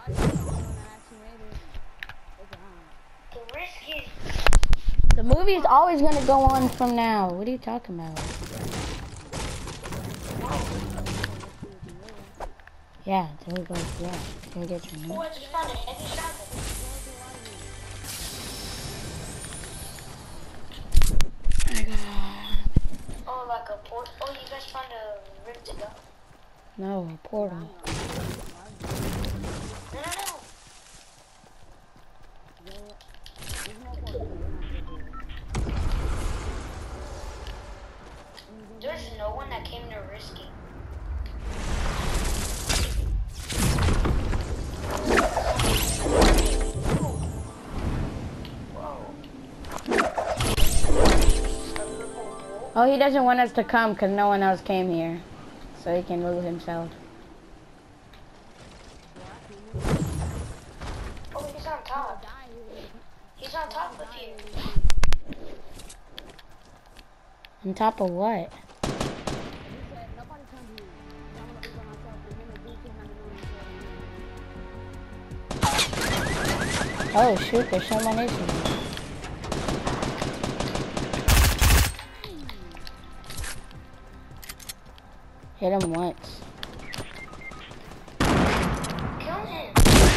The movie is always gonna go on from now. What are you talking about? Yeah, there we go. Yeah, can we get your name? Oh, I just found a heavy shotgun. Oh, like a port. Oh, you guys found a room to go. No, a portal. No, no, no. There's no one that came to risky. Oh, he doesn't want us to come because no one else came here. So he can move himself. Oh, he's on top. He's on top of you. On top of what? Oh shoot, there's someone in here. Hit him once. Kill him.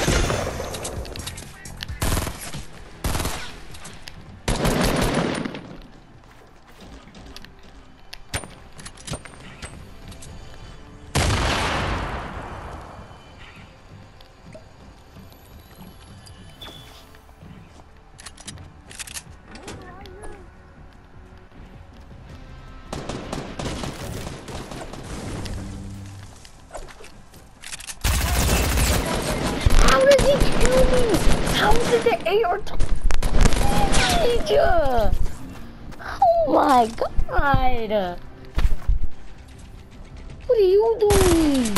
How did he kill me? How did the AR you? Oh my god! What are you doing?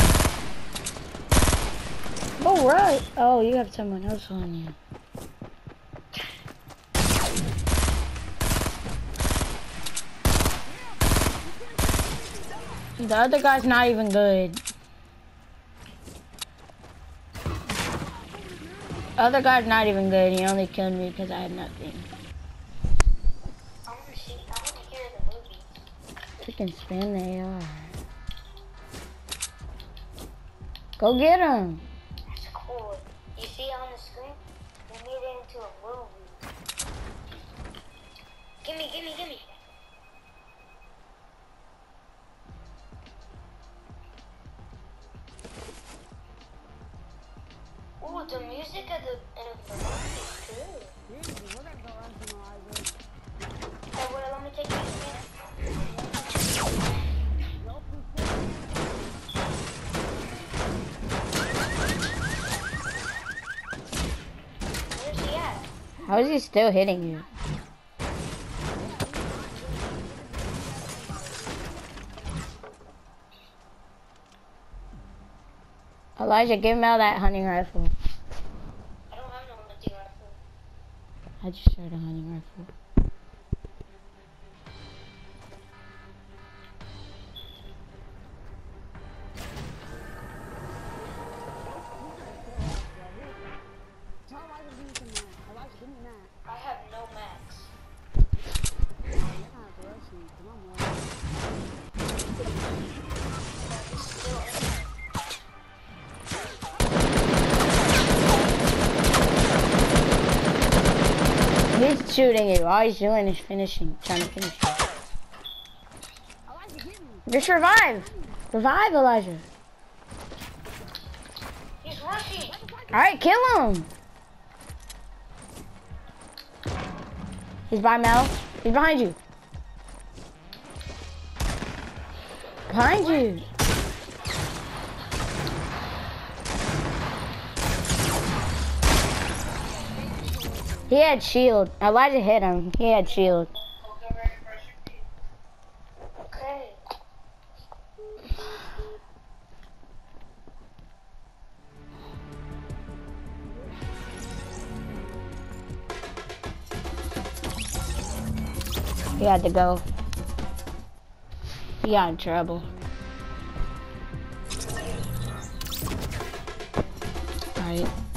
Oh right. Oh, you have someone else on you. The other guy's not even good. Other guy's not even good. He only killed me because I had nothing. I want to hear the movie. Freaking spin the AR. Go get him. That's cool. You see on the screen? They made it into a movie. Gimme, gimme, gimme. Oh, the music of the movie is cool. Hey, well, let me take you again. Where's he at? How is he still hitting you? Elijah, give him out that hunting rifle. I don't have no hunting rifle. I just shot a hunting rifle. I have no max. Still in there. He's shooting you. All he's doing is finishing, trying to finish you. Just revive! Revive, Elijah. He's rushing. Alright, kill him! He's by Mel. He's behind you. Behind you. He had shield. Elijah hit him. He had shield. Okay. He had to go. He got in trouble. Alright.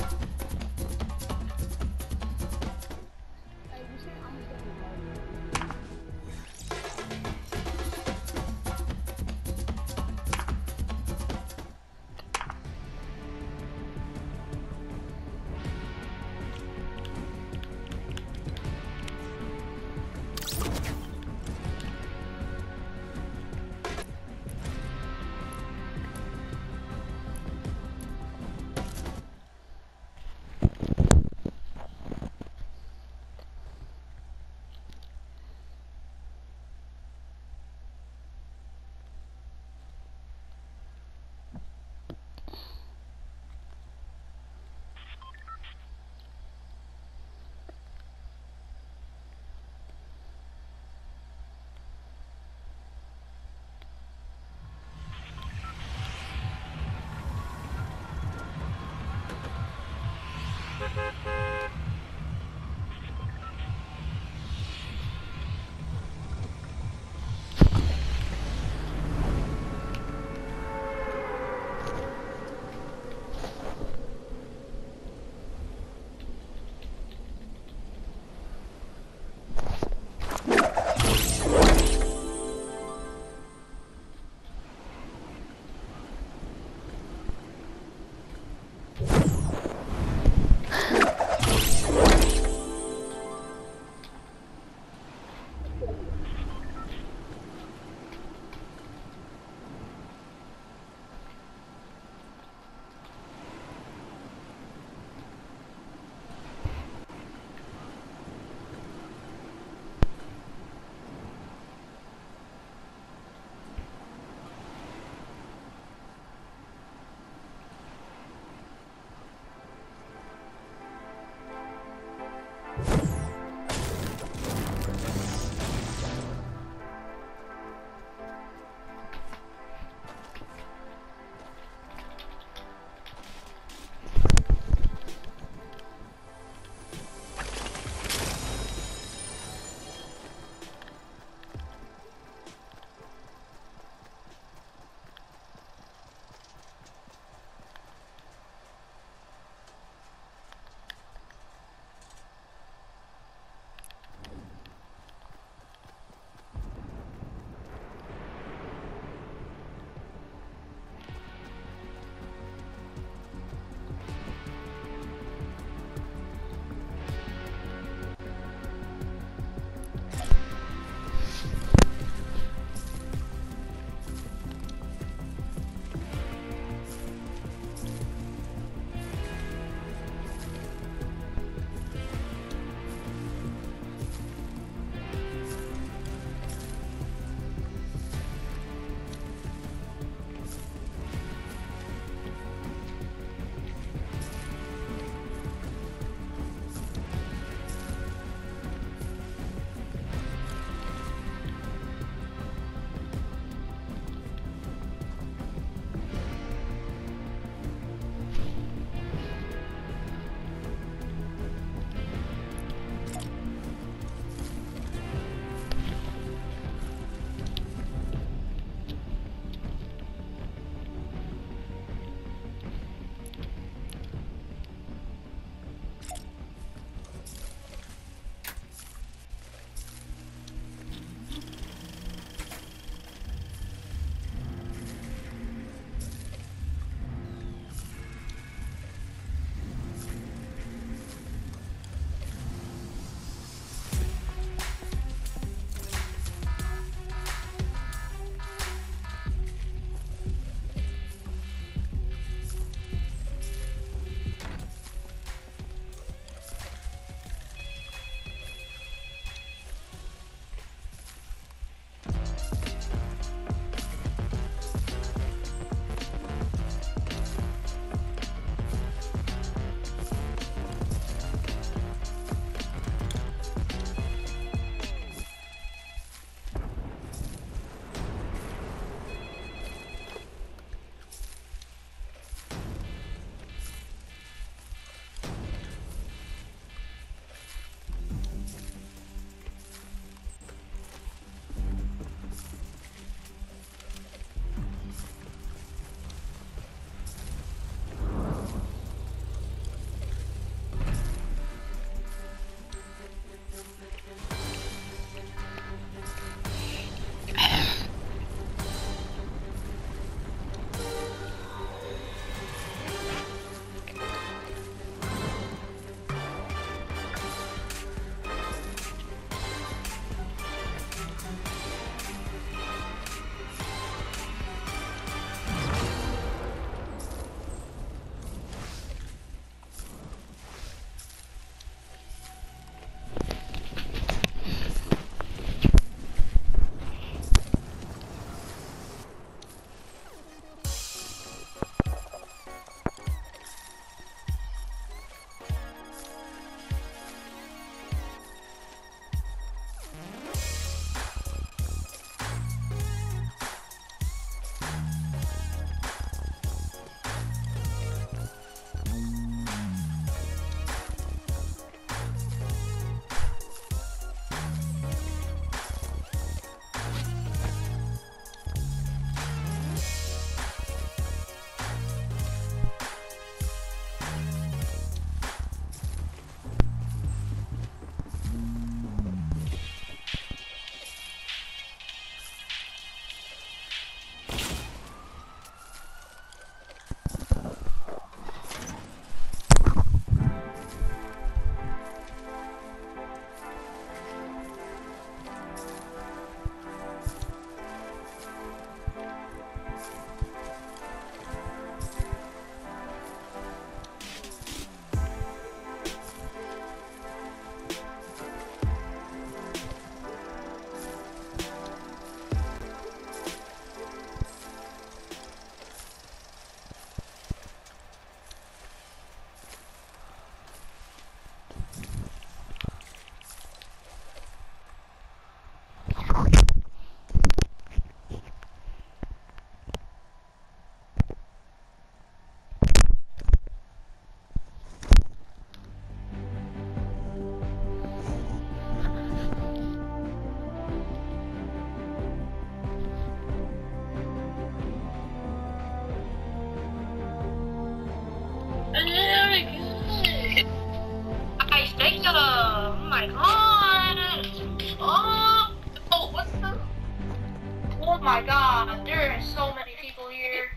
I stay oh my god. Oh, what's the? Oh my god, there are so many people here.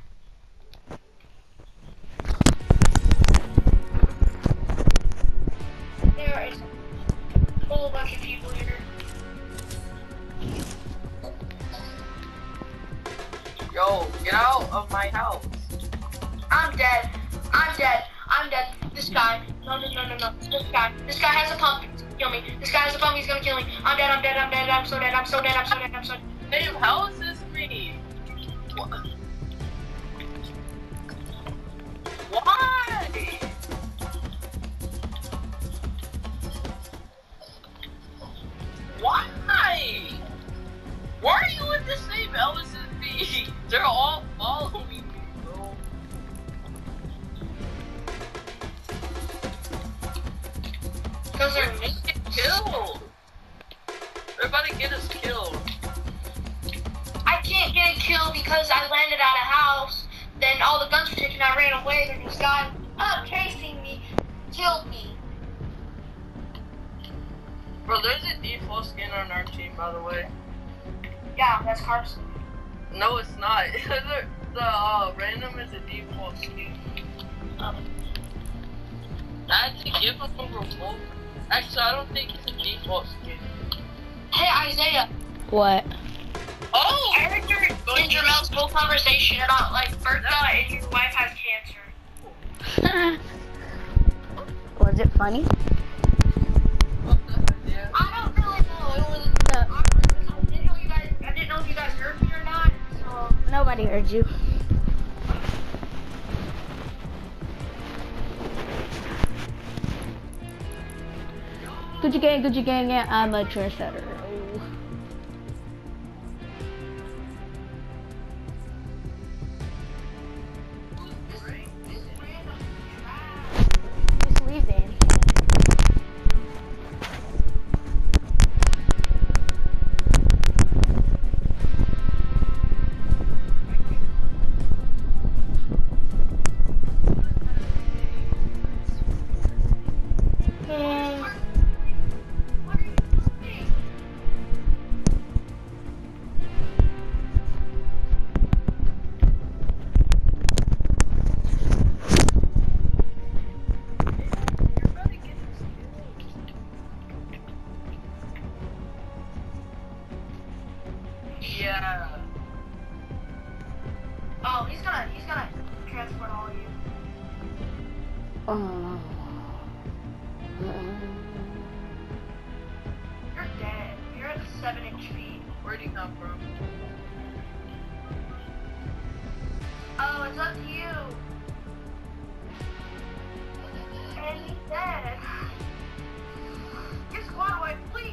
There is a whole bunch of people here. Yo, get out of my house. I'm dead. I'm dead. I'm dead. This guy. No. This guy has a pump. He's gonna kill me. This guy has a pump. He's gonna kill me. I'm dead. I'm so dead. I'm so dead. Babe, how is this me? What? Why? Why? Why are you in the same house as me? They're all following me, bro. Because they're We're gonna get killed. They're about to get us killed. I can't get a kill because I landed at a house. Then all the guns were taken. I ran away. Then this guy chasing me killed me. Bro, there's a default skin on our team, by the way. Yeah, that's Carson. No, it's not. the random is a default skin. I had to give him a remote. Actually, I don't think it's a default skin. Hey Isaiah. What? Oh! I heard your and Jamel's whole conversation about like Bertha and your wife has cancer. Was it funny? What the heck, yeah. I don't really know. It was. I didn't know if you guys heard me or not. So. Nobody heard you. Gucci gang, yeah, I'm a trendsetter. Just leave then. Yeah. Oh, he's gonna transport all of you. You're dead. You're at 7-inch feet. Where'd he come from? Oh, it's up to you. And he's dead. Get squad away, please.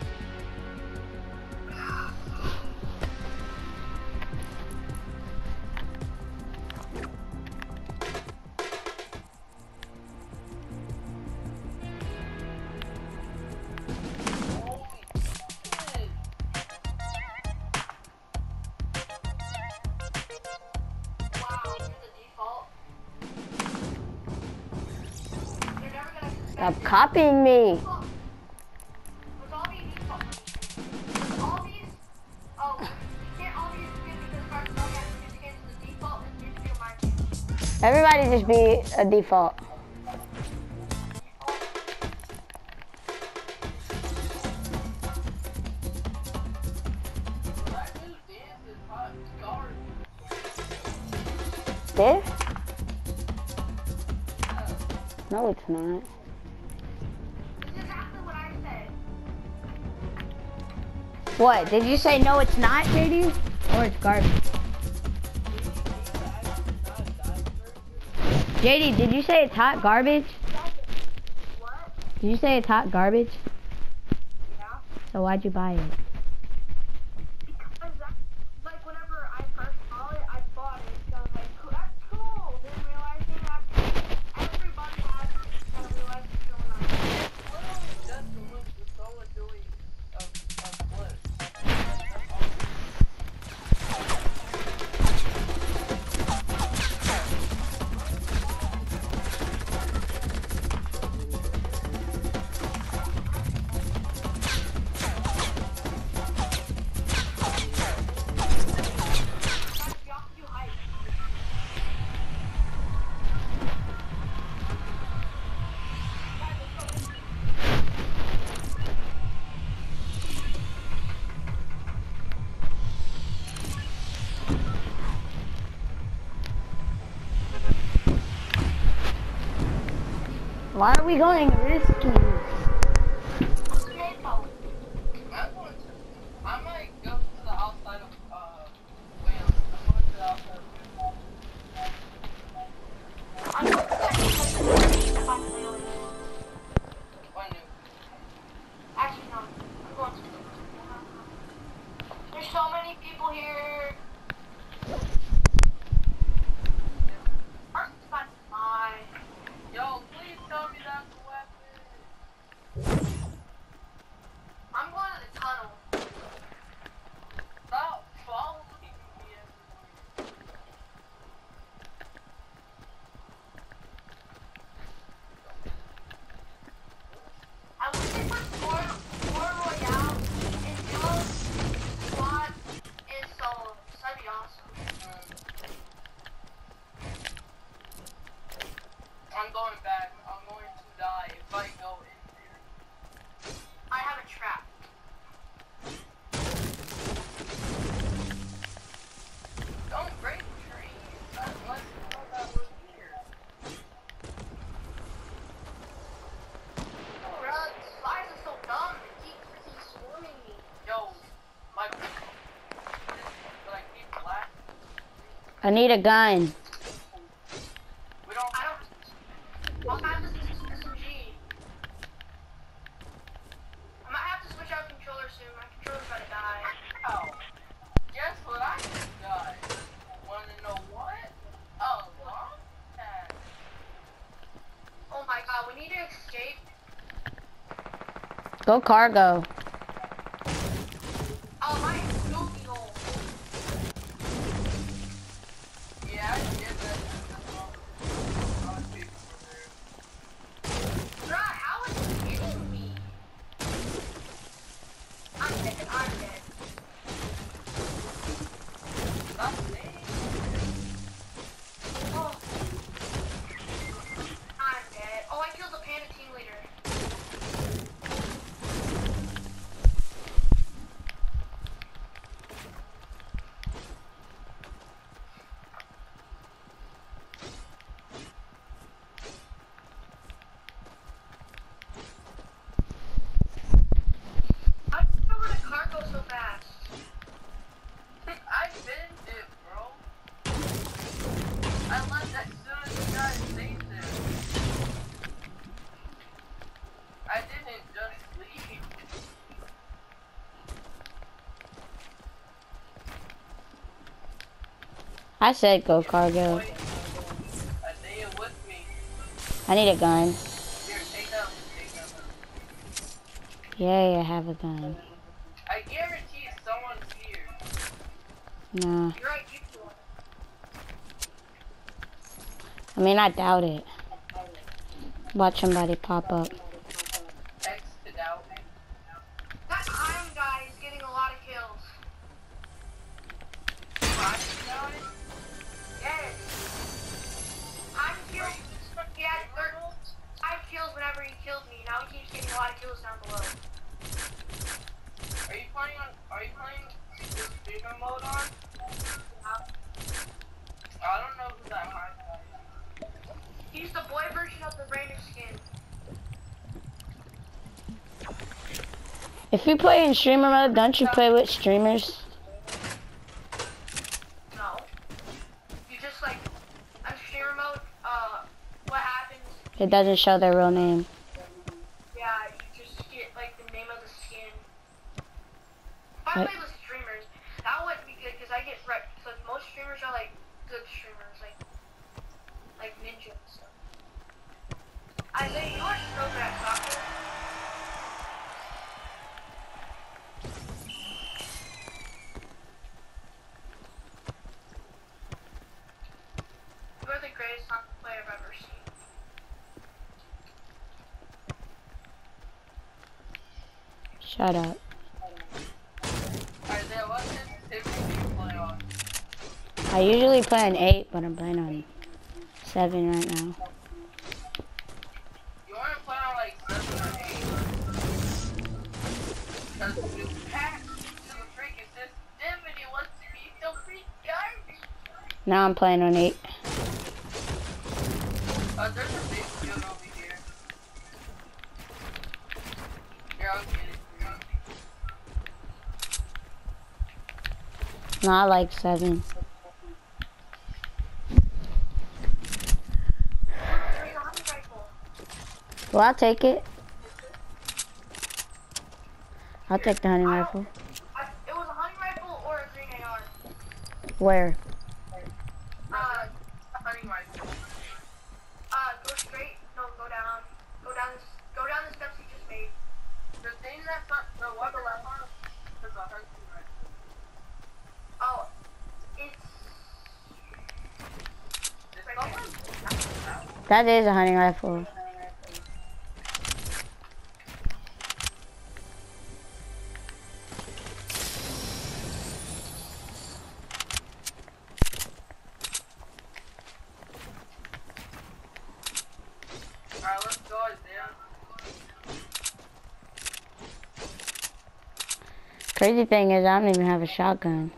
Stop copying me. Everybody just be a default. This? No, it's not. What? Did you say no it's not, JD? Or it's garbage? JD, did you say it's hot garbage? What? Did you say it's hot garbage? Yeah. So why'd you buy it? Because that, like, whenever I first saw it, I bought it. So I was like, cool, that's cool. Then realizing that everybody has it, and I realized it's so nice. Just the one with someone doing a flip. Why are we going risky? Okay, Paul. I might go to the outside of, Wales. I'm going to the outside of Wales. I'm going to Wales. What new? Actually, no. I'm going to. There's so many people here. Yo, please tell me that's a weapon. I'm going to the tunnel. Stop following me everywhere. I wish they put more Royale in duos, squad, and solo. That'd be awesome. I'm going back. I'm going to die if I go in there. I have a trap. Don't break trees. Unless you know that we're here. Bruh, the spiders are so dumb. They keep freaking swarming me. Yo, my like keep black. I need a gun. We don't. I don't. I'll have this SMG. I might have to switch out controller soon. My controller's about to die. Oh, guess what I just got? Wanna know what? Oh, long tag. Oh my god, we need to escape. Go cargo. Oh, my goofy hole. Yeah, I get that. Bruh, how is he hitting me? I'm dead. I'm dead. Stop saying. Oh. I'm dead. Oh, I killed the panda team leader. How did you go over the cargo so fast? I finished it, bro. I left as soon as you guys saved it. I didn't just leave. I said go cargo. Wait, I say it with me. I need a gun. Here, take that. Take that. Yay, I have a gun. I guarantee someone's here. Nah. You're right, you do. I mean, I doubt it. Watch somebody pop up. X to doubt. That iron guy is getting a lot of kills. Yes. I'm killed. He had 5 kills whenever he killed me. Now he keeps getting a lot of kills down below. Are you playing the streamer mode on? I don't know who that high guy is. He's the boy version of the Raider skin. If you play in streamer mode, don't you play with streamers? No. You just like, on streamer mode, what happens, It doesn't show their real name. yeah, you just get like the name of the skin. If I What? play with streamers, that wouldn't be good because I get wrecked. So most streamers are like good streamers, like Ninja and stuff. Isaiah, you are so good at soccer. You are the greatest soccer player I've ever seen. Shut up. Isaiah, what sensitivity do you play on? I usually play on 8, but I'm playing on 7 right now. You want to play on like 7 or 8? Because you pack to the freaking sensitivity wants to be so freaking garbage. Now I'm playing on 8. There's a big field over here. No, I like 7. There's a hunting rifle. Well, I'll take it. I'll take the hunting rifle. It was a hunting rifle or a green AR. Where? Hunting rifle. Go straight. No, go down. Go down the steps you just made. The thing that's not the weapon is a hunting rifle. Oh, it's That is a hunting rifle. Alright, let's go, Isaiah. Crazy thing is, I don't even have a shotgun.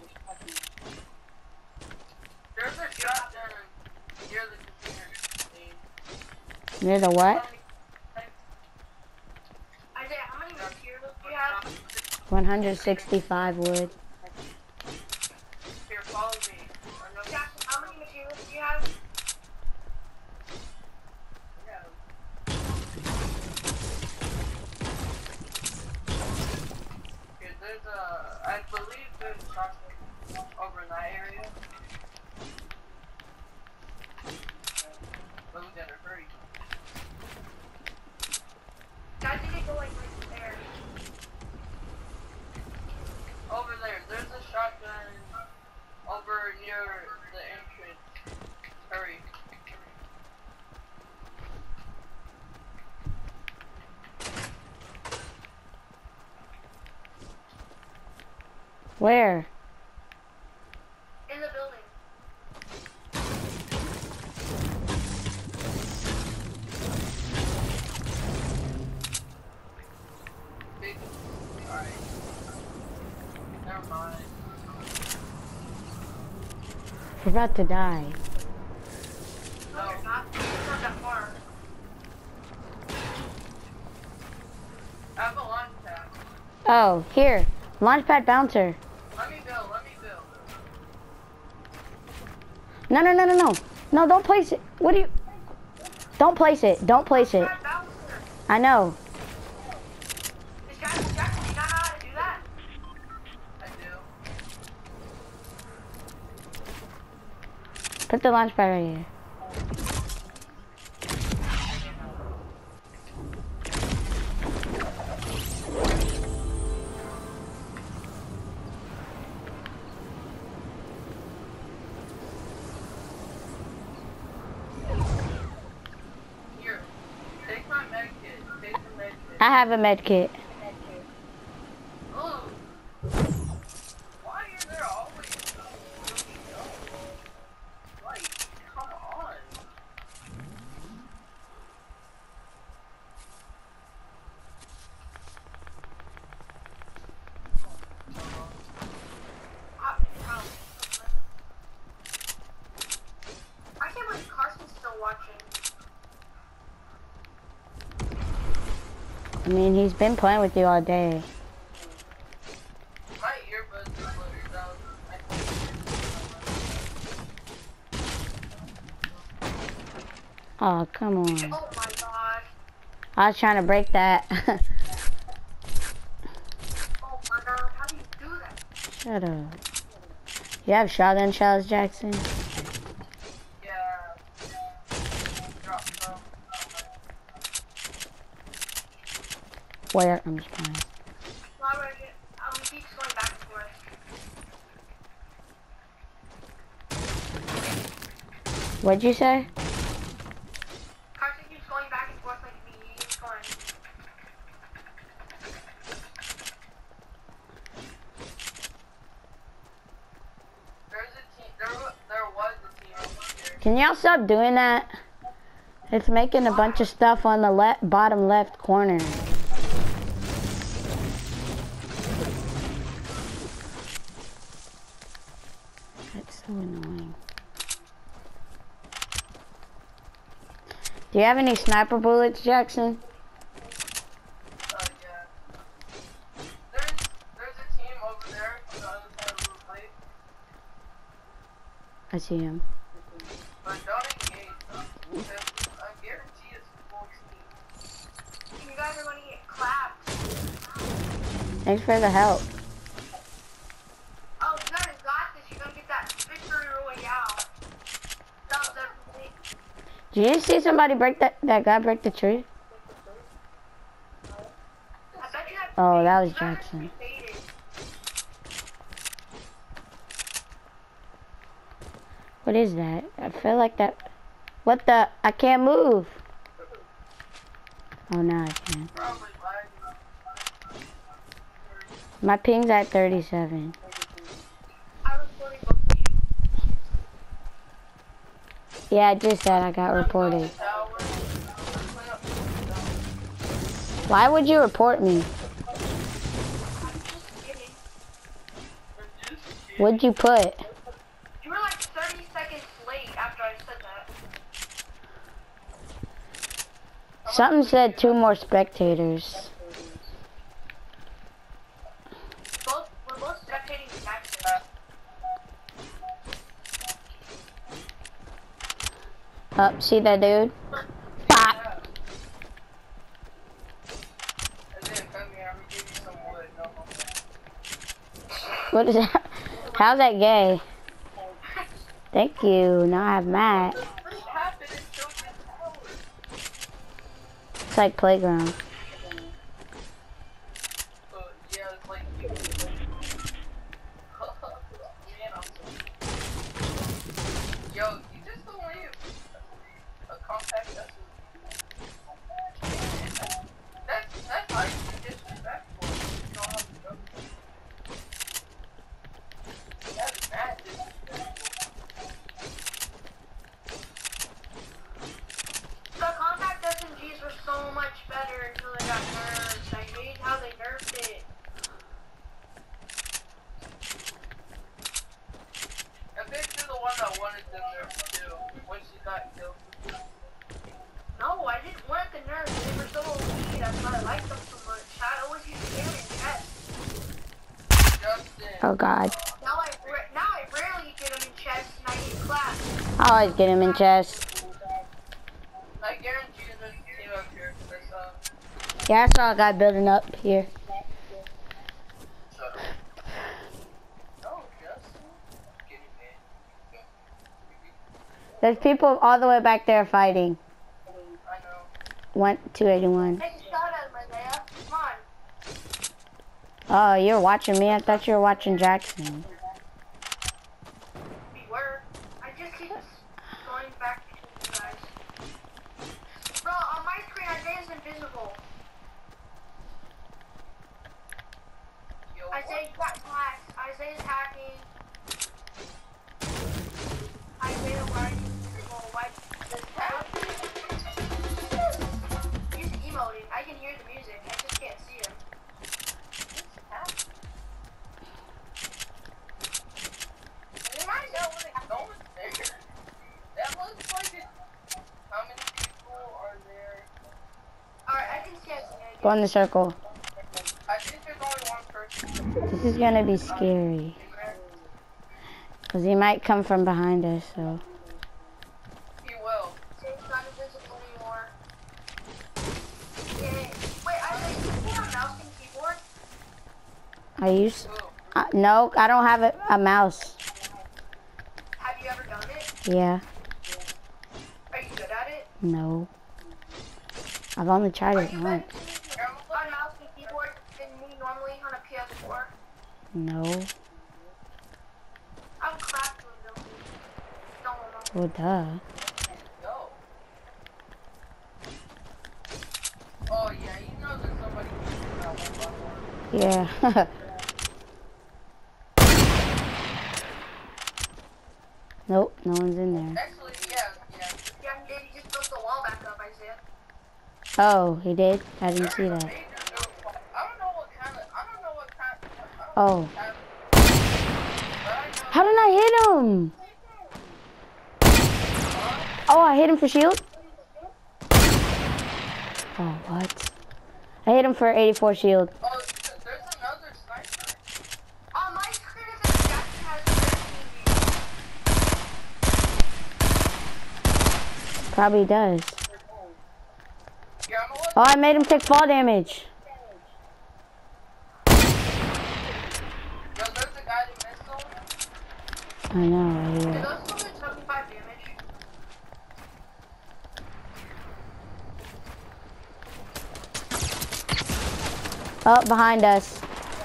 There's a shotgun near the container. Near the what? Isaiah, how many materials do you have? 165 wood. Here, follow me. Jackson, how many materials do you have? Here, there's a, I believe there's a shotgun over in that area. But we gotta hurry. Guys, you need to go like right there. Over there, there's a shotgun over near the entrance. Hurry. Where? In the building. Big. Alright. Never mind. We're about to die. No, you're not. It's not that far. I have a launch pad. Oh, here. Launchpad bouncer. Let me build, let me build. No, no, no, no, no. No, don't place it. What do you... Don't place it. Don't place it. Jackson, I know. Jackson, do you not know how to do that? I do. Put the launchpad right here. Here. Take my med kit. Take the med kit. I have a med kit. Oh. Why is there always like, come on. I can't believe Carson's still watching. I mean, he's been playing with you all day. My earbuds are blurred out. Oh, come on. Oh my god. I was trying to break that. Oh my god. How do you do that? Shut up. You have shotgun shells, Jackson? Yeah. Drop some. Where? I'm just playing. He keeps going back and forth. What'd you say? Carson keeps going back and forth like me. He keeps going. There's a team. There was a team over here. Can y'all stop doing that? It's making a bunch of stuff on the bottom left corner. That's so annoying. Do you have any sniper bullets, Jackson? Yeah. There's a team over there on the other side of the plate. I see him. But don't engage them. Because I guarantee it's full team. You guys are gonna get clapped. Thanks for the help. Oh, you guys got this. You're gonna get that victory royale. That was everything. Did you see somebody break that guy break the tree? I bet you have Oh, that was you guys Jackson. baited. What is that? I feel like that. What the? I can't move. Oh, now I can. Probably lagging. My ping's at 37. I was recording both of you. Yeah, I just said I got reported. Why would you report me? I'm just kidding. What'd you put? You were like 30 seconds late after I said that. Something said 2 more spectators. We're both spectating Jackson. Oh, see that dude? Pop. And then come here, I'm gonna give you some wood. No. What is that? How's that gay? Thank you. Now I have Matt. What happened in Children's Tower? It's like playground. Yeah, it's like man, I'm so... Yo, you just don't leave a compact vessel. That's how you be disrespectful. You don't have to go. That's mad disrespectful. The compact SMGs were so much better until they got nerfed. I hate how they nerfed it. I think you're the one that wanted them there too, when she got killed. No, I didn't want the nerfs. They were so OP. That's why I liked them so much. I always used to get them in chest. Justin. Oh God. Now I rarely get them in chest and I get clapped. I always get him in chest. I guarantee you there's a team up here, because, Yeah, I saw a guy building up here. no, Justin. I'm kidding, man. There's people all the way back there fighting. I know. 281. Take a shot at him, Isaiah. Come on. Oh, you're watching me? I thought you were watching Jackson. We were. I just keep going back to you guys. Bro, on my screen, Isaiah's invisible. Yo, Isaiah got hacked. Isaiah's hacking. Isaiah, why are you invisible? Why this happen? He's emoting. I can hear the music. I just can't see him. I know what it's going there. That looks like it. How many people are there? Alright, I can see Isaiah. Go in the circle. I think there's only one person. This is gonna be scary. Cause he might come from behind us, so. He will. It's not invisible anymore. Yeah. Wait, Isaiah, do you have a mouse and keyboard? I use. Ooh. No, I don't have a mouse. Have you ever done it? Yeah. Are you good at it? No. I've only tried Are it you once. better on mouse and keyboard than me normally on a PS4? No. I'm cracked with them. No. Well, duh. No. Oh yeah, you know there's somebody using that one. Yeah. Nope, no one's in there. Actually, yeah. Yeah, then you just built the wall back up, Isaiah. Oh, he did? I didn't There's see a that. major new- I don't know what kind of. Oh. But I know. How did I hit him? Oh, I hit him for shield? Oh, what? I hit him for 84 shield. Oh, there's another sniper. On my screen, it says Jackson has 13 views. Probably does. Yeah, I'm gonna Oh, I made him take fall damage. Yo, there's a guy that missed him. I know, Did yeah. those still do 75 damage? Oh, behind us.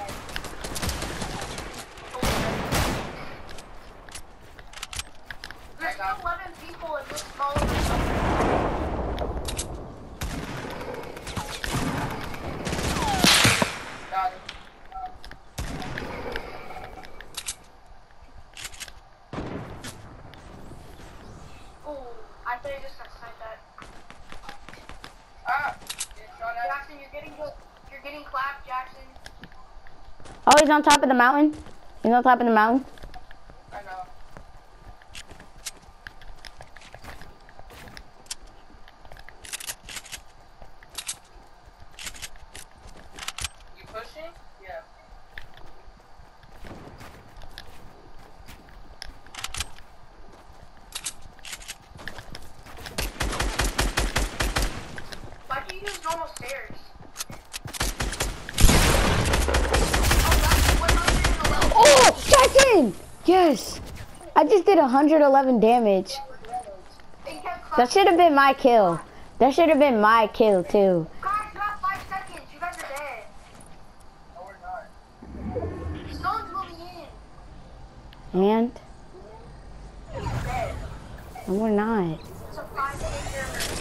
There's still 11 people in this small room. Got it. Oh, I thought you just got sniped at. Ah! It's shot at. Jackson, you're getting clapped, Jackson. Oh, he's on top of the mountain. He's on top of the mountain. I know. You pushing? Yeah. Why can't you use normal stairs? Oh, Jackson! Yes! I just did 111 damage. That should have been my kill. That should have been my kill, too. Guys, you have 5 seconds. You guys are dead. No, we're not. Stone's moving in. And? He's dead. No, we're not. It's a 5-second.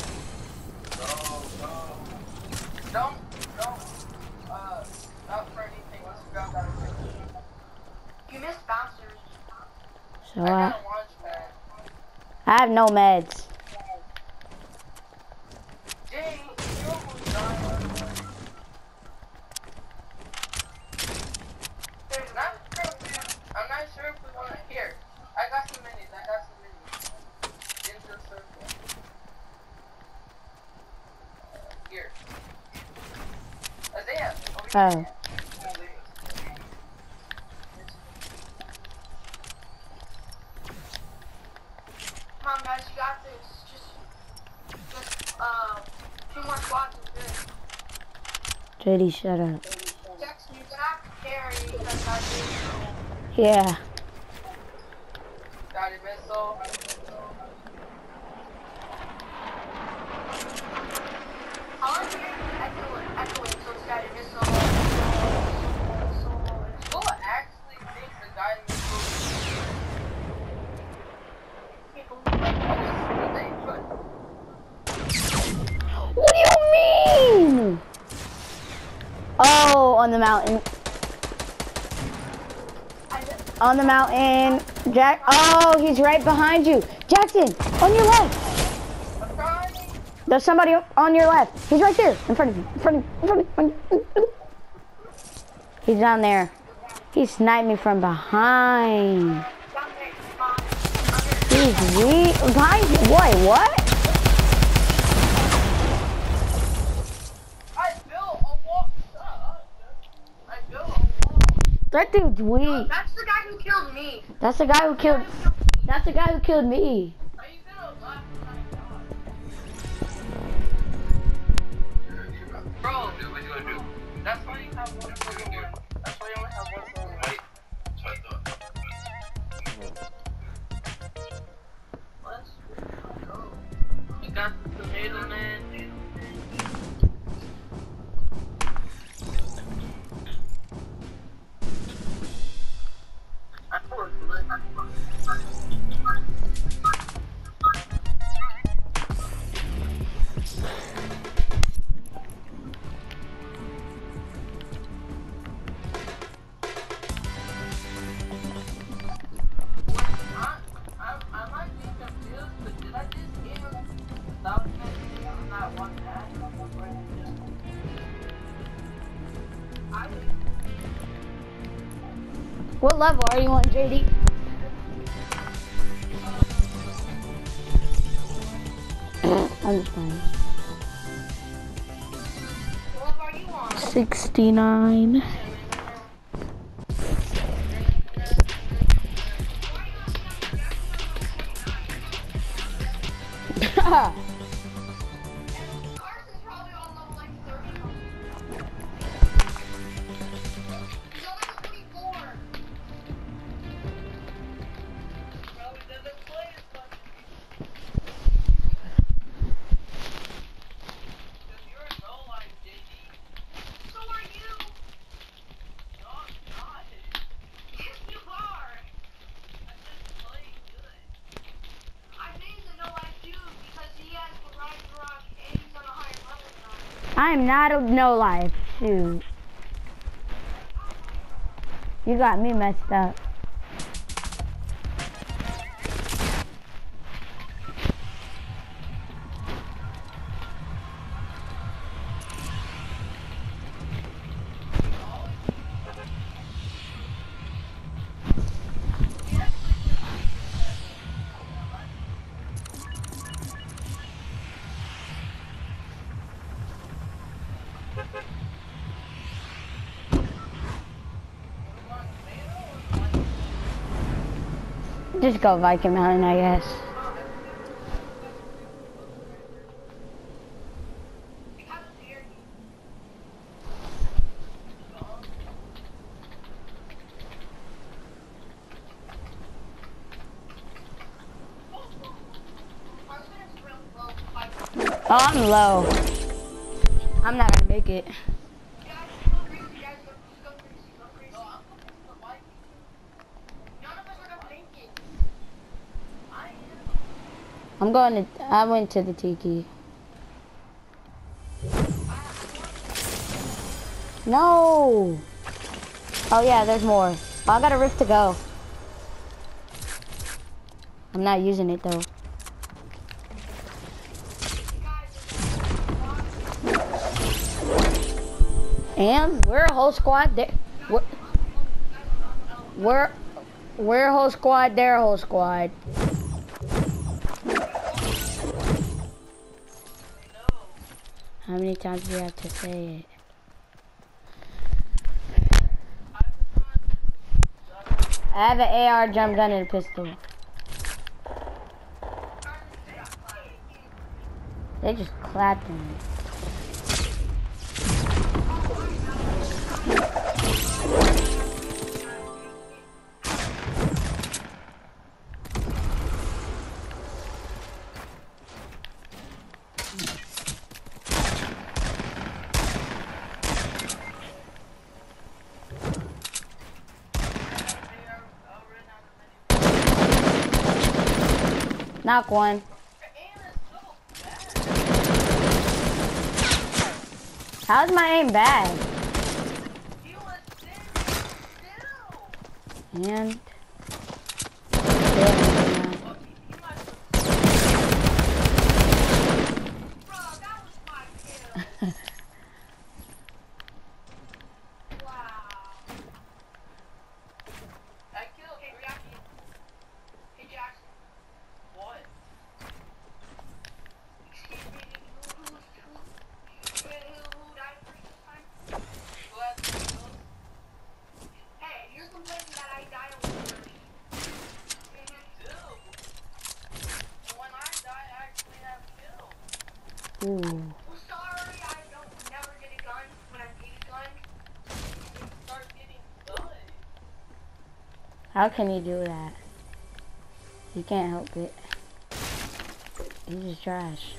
Don't, not for anything. Let's grab that. You missed bouncers. So, I got a launch pad. I have no meds. Dang, you almost died. There's Not sure if I'm not sure if we want to. Here, I got some minis. Into the circle. Here. Isaiah, over here. Oh. Come on, guys, you got this. Just 2 more squads is good. JD, shut up. Jackson, you're gonna have to carry because I do. Yeah. Got it, missile. All I'm hearing is echoing, so it's got a missile. Who actually thinks the guy in this What do you mean? Oh, on the mountain. On the mountain. Jack. Oh, he's right behind you. Jackson, on your left. There's somebody on your left. He's right there. In front of you. In front of you. In front of you. He's down there. He sniped me from behind. He's weak. Behind you. Wait, what? I built a wall. I built a wall. That dude's weak. That's the guy who killed me. That's the guy who killed. That's the guy who killed me. Are you gonna laugh when I die? Bro, what you gonna do? That's why you have one for your one. That's why you only have one for your one. That's what I thought. Let's go. You got the tomato man. I thought I might be confused, but did I just give him 1,000 on that one guy? I did. What level are you on, JD? I'm just playing. What are you on? 69. I am not a no life. Shoot. You got me messed up. Just go Viking Mountain, I guess. Oh, I'm low. I'm not gonna make it. I went to the Tiki. No! Oh yeah, there's more. Oh, I got a rift to go. I'm not using it though. And we're a whole squad there. We're a whole squad, they're a whole squad. How many times do you have to say it? I have an AR jump gun and a pistol. They just clapped me. Knock one. How's my aim bad? And ooh. Well, sorry, I don't never get a gun when I need a gun. Start getting guns. How can you do that? You can't help it. He's just trash.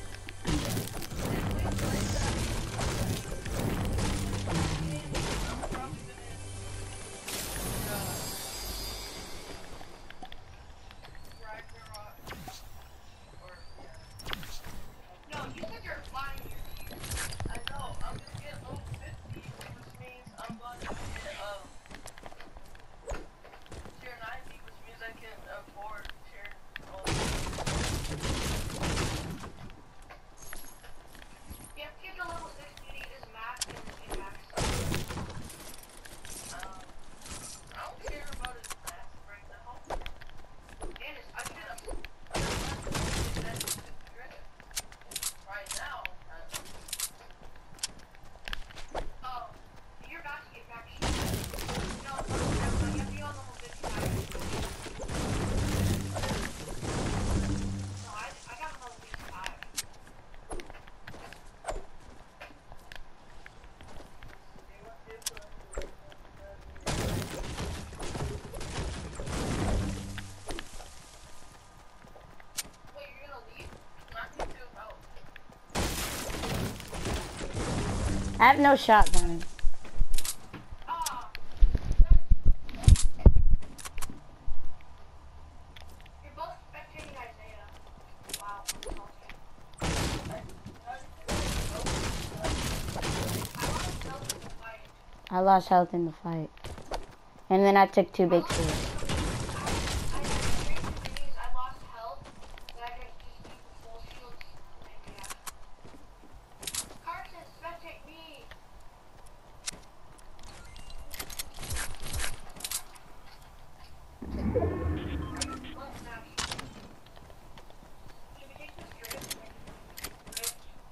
I have no shotgun. You're both spectating Isaiah. Wow. I lost health in the fight. And then I took 2 big kills. I lost health, and I just keep the full shields. Yeah. Carson, spectate me! Should we take this drink?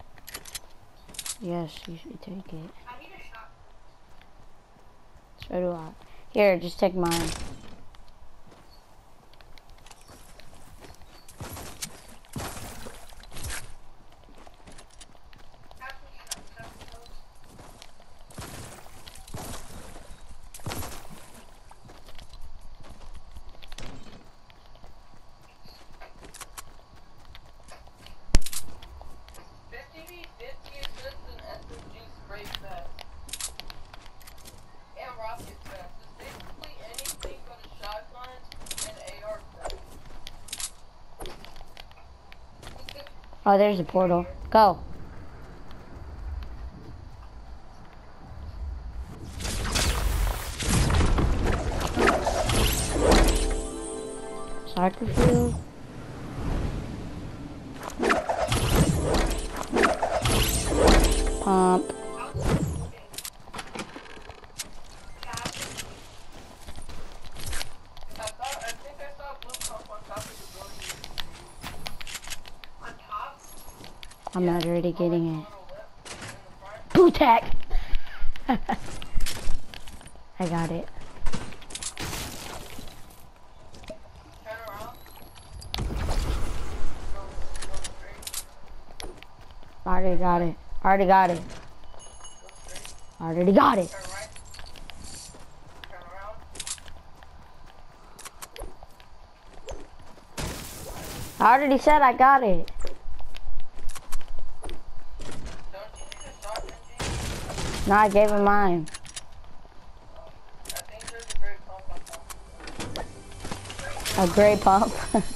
Yes, you should take it. I need a shot. So do I. Here, just take mine. Oh, there's a portal. Go. Soccer field. Pump. I'm not already getting it. Blue tack! I got it. Already got it. Already got it. Already got it. I already said I got it. No, I gave him mine. A gray pump.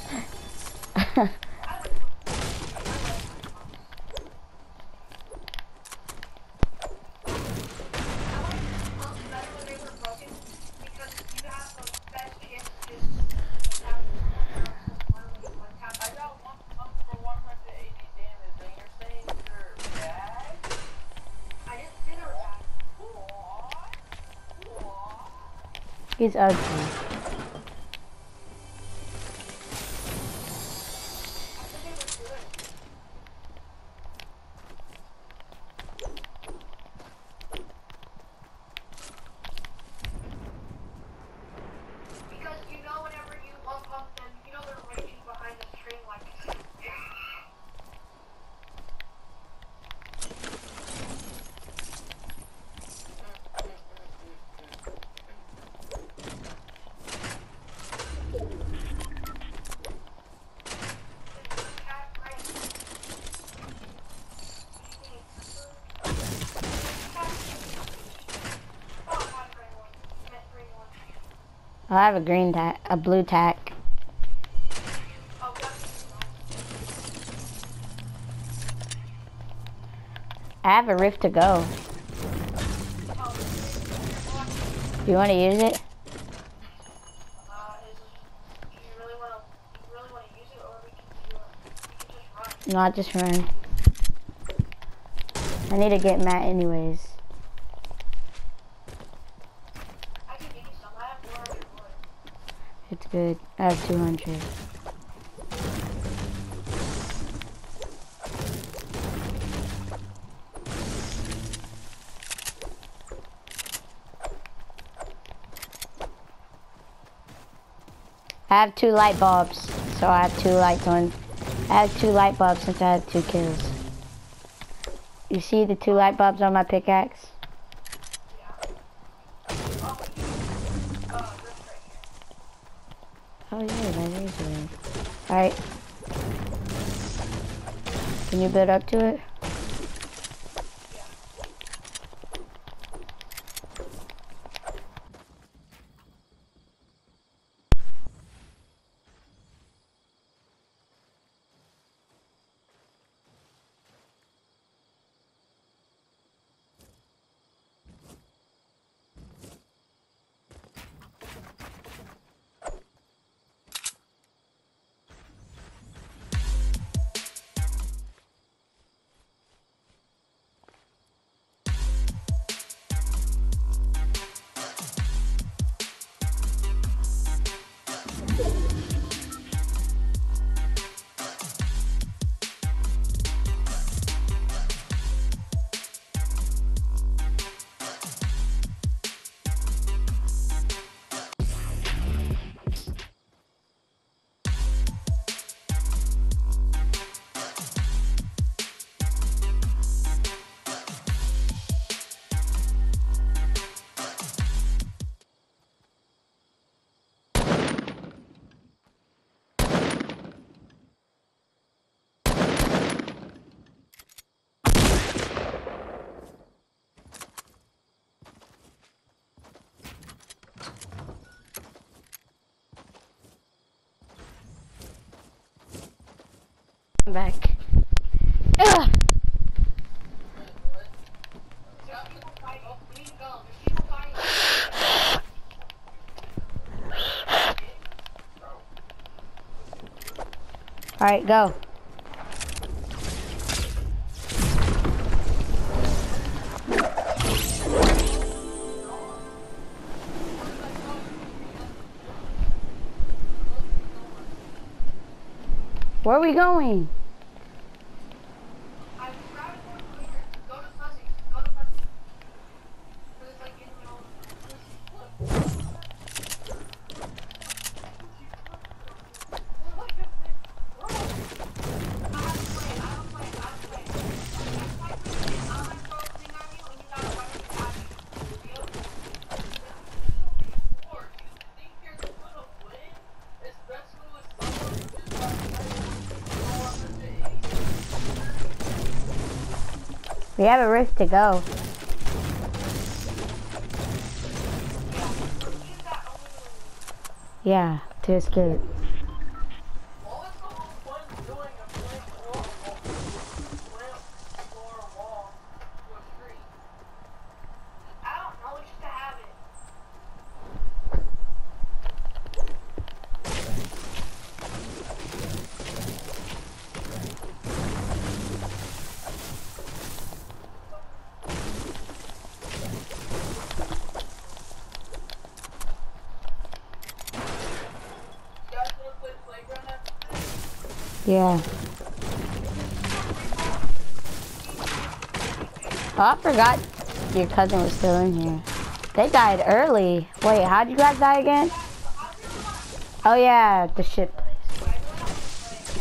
He's ugly. Because you know whenever you lump up them, you know they're raging behind the string like I have a green tack, a blue tack. I have a rift to go. Do you want to use it? No, I just run. I need to get Matt anyways. It's good. I have 200. I have 2 light bulbs, so I have 2 lights on. I have 2 light bulbs since I have 2 kills. You see the 2 light bulbs on my pickaxe? Oh yeah, that is weird. Alright. Can you build up to it? back. Ugh. All right, go. Where are we going? We have a rift to go. Yeah, to escape. Yeah. Oh, I forgot your cousin was still in here. They died early. Wait, how'd you guys die again? Oh yeah, the shit place.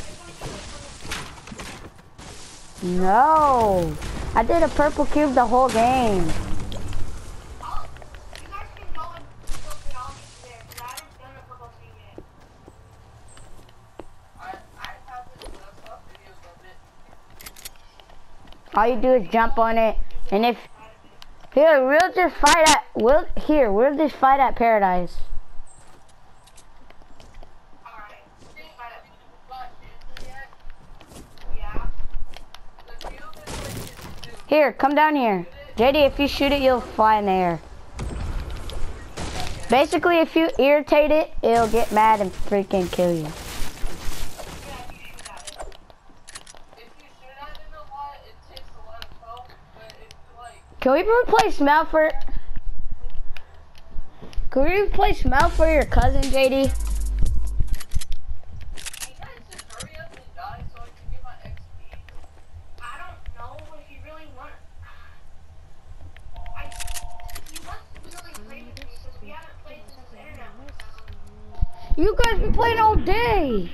No. I did a purple cube the whole game. All you do is jump on it, and if here we'll just fight at we'll just fight at Paradise. Here, come down here, JD. If you shoot it, you'll fly in the air. Basically, if you irritate it, it'll get mad and freaking kill you. Can we replace Mel for? Can we replace Mel for your cousin, JD? You guys been playing all day.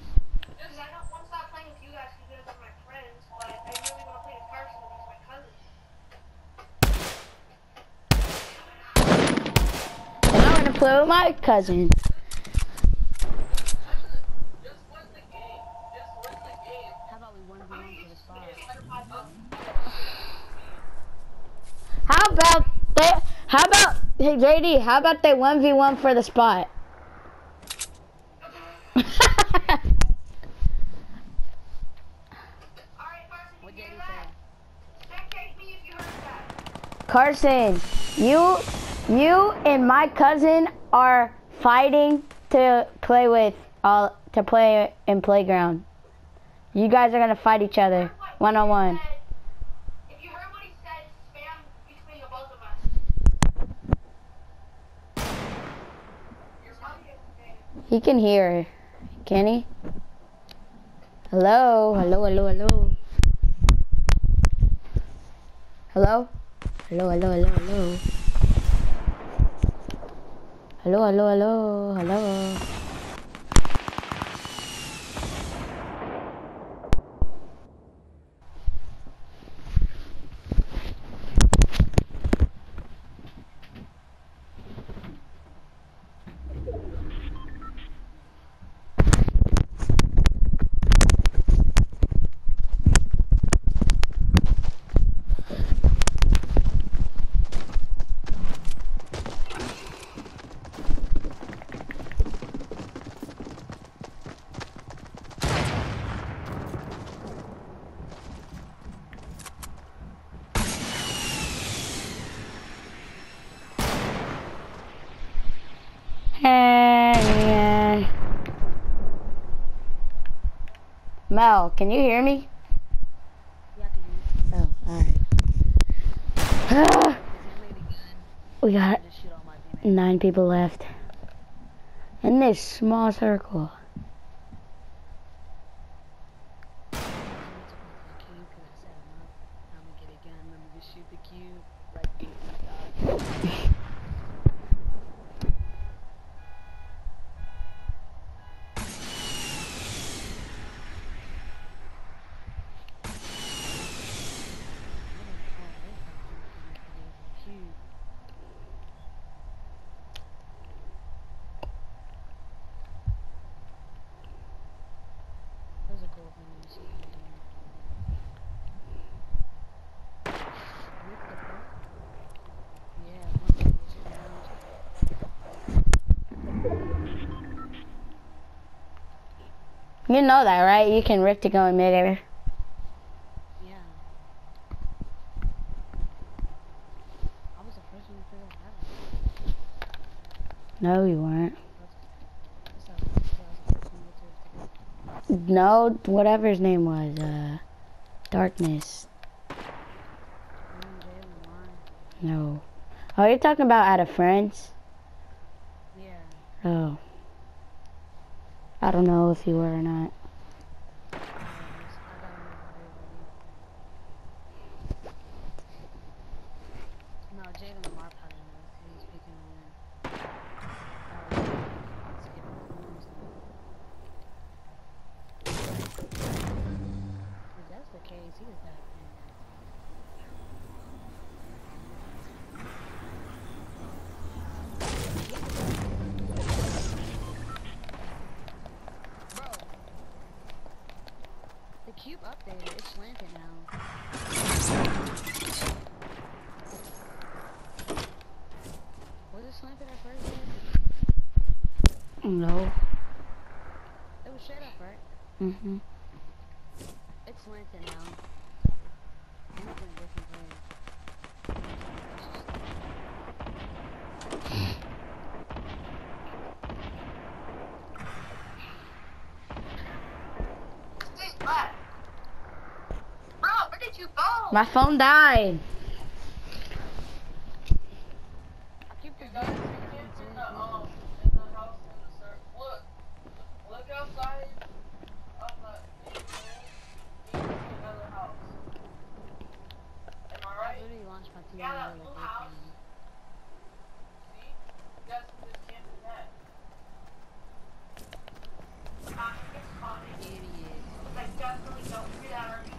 Play with my cousin. How about hey JD, how about they 1v1 for the spot? Carson, you and my cousin are fighting to play in playground. You guys are gonna fight each other one-on-one. If you heard what he said, spam between the both of us. He can hear, can he? Hello, hello, hello, hello. Hello? Hello, hello, hello, hello. Hello, hello, hello, hello. Mel, can you hear me? Yeah, I can hear you. Oh, alright. We I got just shoot all my teammates. 9 people left. In this small circle. I'm gonna take the cube 'cause I set him up. I'm gonna get a gun. Let me just shoot the cube. Like Disney style. There's a gold one you see here. Rip the boat? Yeah, one of those rounds. You know that, right? You can rip to go in midair. Yeah. I was the first one to figure that out. No, you weren't. That's how I was the first one to figure it out. No, whatever his name was, Darkness. No. Oh, you're talking about out of friends? Yeah. Oh. I don't know if you were or not. I got him over. No, Jalen Lamar probably knows. He's picking on if that's the case, he was that. Bro, the cube updated. It's slanted now. Was it slanted at first? No. It was straight up, right? Mm-hmm. It's slanted now. I'm looking at different players. Stay flat. Bro, where did you go? My phone died. I keep You forgetting. guys, you kids in the house in the circle. Look outside of the another house. Am I I right? literally launched my team Yeah, that over blue the house. See? You guys can just camp in that. It's funny. idiot. I definitely don't do that RPG.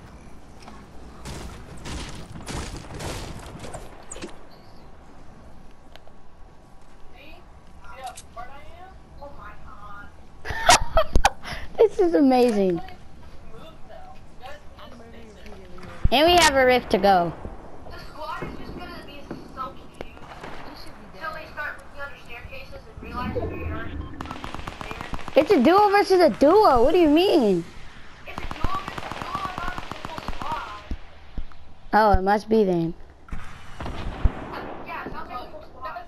See? See how smart I am? Oh my god. This is amazing. Move now. You guys can just Murder fix it. repeatedly. And we have a rift to go. The squad is just gonna be so confused He should be until dead. they start looking under staircases and realize we are there. It's a duo versus a duo. What do you mean? It's a duo, not a simple squad. Oh, it must be then. Yeah, it sounds like a full squad.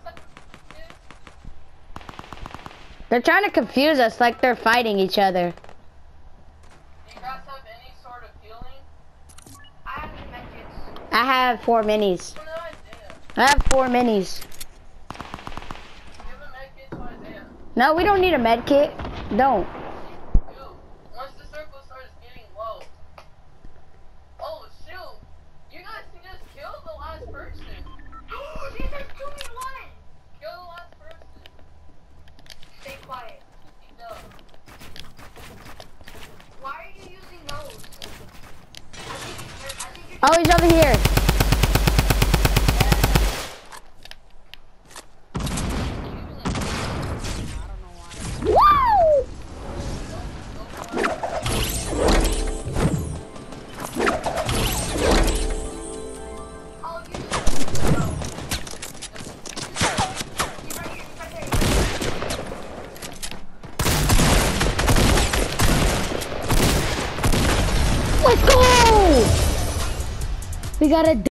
They're trying to confuse us like they're fighting each other. Do you guys have any sort of healing? I have the medkits. I have 4 minis. What an idea. I have 4 minis. Give a medkit to Isaiah. No, we don't need a med kit. Don't. Dude, once the circle starts getting low. Oh shoot! You guys can just kill the last person. These are 2v1. Kill the last person. Stay quiet. No. Why are you using those? I think you're Oh, he's over here. I don't know why. Woo! all of you. No. He's right here. He's right there. Let's go! We got a